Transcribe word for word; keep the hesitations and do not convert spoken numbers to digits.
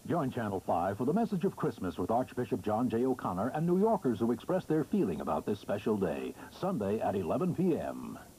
Join Channel five for the Message of Christmas with Archbishop John J. O'Connor and New Yorkers who express their feeling about this special day, Sunday at eleven p m